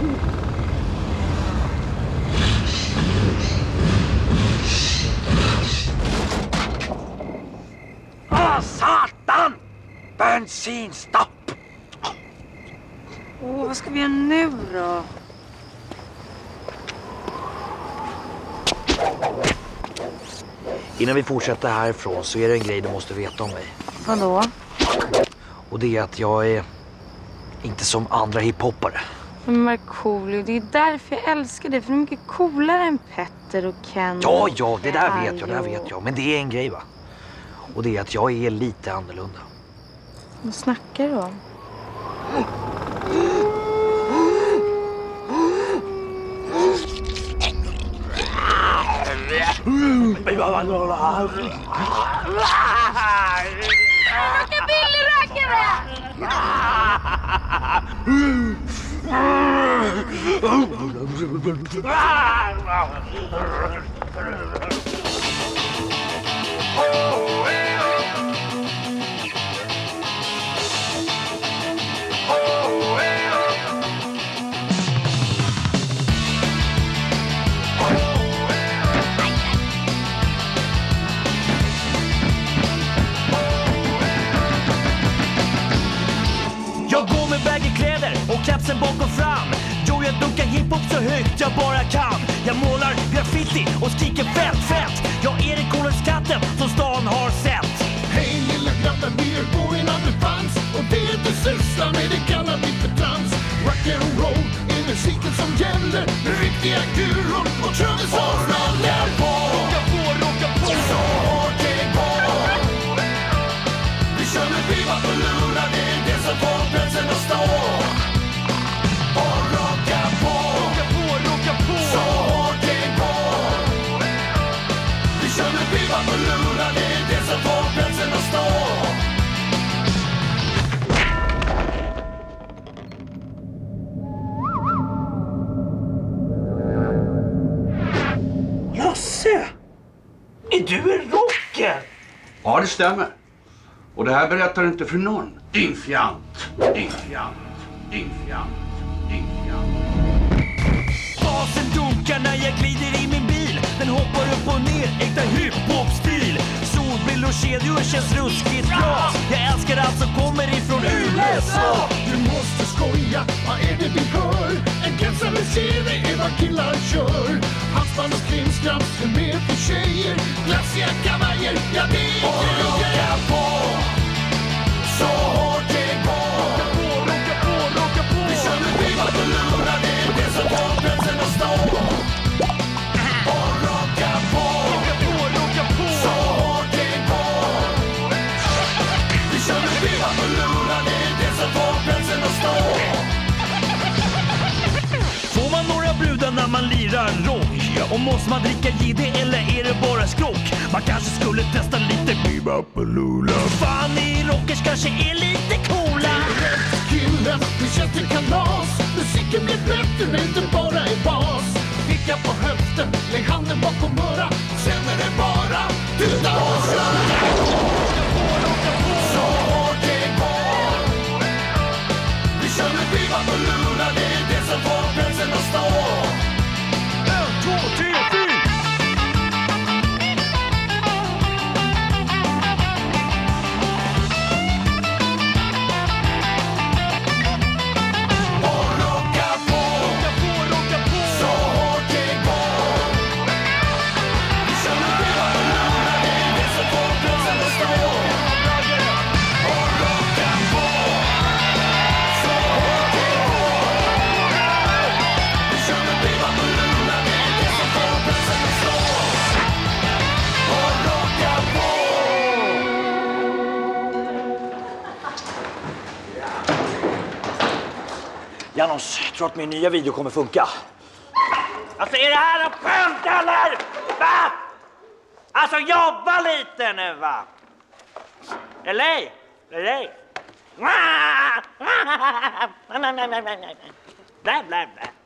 Satan! Bensinstopp! Vad ska vi göra nu då? Innan vi fortsätter härifrån så är det en grej du måste veta om mig. Vadå? Och det är att jag är inte som andra hiphoppare. Men Markoolio, det är därför jag älskar dig. För du är mycket coolare än Petter och Ken. Ja, det där vet jag. Men det är en grej, va? Och det är att jag är lite annorlunda. Vad snackar du om? Och kapsen bakom fram. Jo, jag dunkar hiphop så högt jag bara kan. Jag målar graffiti och skriker fett, fett. Jag är den coolaste katten som stan har sett. Hej lilla grabben, vi är på innan du fanns. Och det du sysslar med, det kallar vi för trans. Rock'n'roll är musiken som gäller. Med riktiga guror och trummis som rullar på. Rocka på, så hårt det går. Vi kör med piva på lura, det är det som får platsen att stå. Så hårt det går. Vi kör med piva på lura, det är det som får platsen att stå. Lasse! Är du en rocker? Ja, det stämmer. Och det här berättar du inte för någon. Din fjant, din fjant, din fjant, din fjant. Basen dunkar när jag glider i min bil. Den hoppar upp och ner, äkta hiphop-stil. Solbild och kedjor känns ruskigt bra. Jag älskar allt som kommer ifrån USA. Du måste skoja, vad är det vi hör? En gränsare serie är vad killar kör. Halsband och krimskrams, är med för tjejer. Glassiga kavajer, ja det är grejer. På, så hårt det går. Rocka på. Vi kör med piva på lura, det är det som får platsen att stå. Och rocka på, så hårt det går. Vi kör med piva på lura, det är det som får platsen att stå. Får man några brudar när man lirar rock? Och måste man dricka gidde eller är det bara skrock? Man kanske skulle testa lite piva på lula. Fan i rockers kanske är lite coola. Killen, vi känns till kalas. Musiken blir bättre när inte bara är bas. Vicka på höften, lägg handen bakom öra. Sen är det bara tuta och köra. Så hårt det går. Vi kör med piva på lura, det är det som får platsen att stå. 1, 2, 3, 4. Janos, tror att min nya video kommer funka. Alltså är det här en skämt eller? Va? Alltså jobba lite nu va? Eller? Bla bla bla.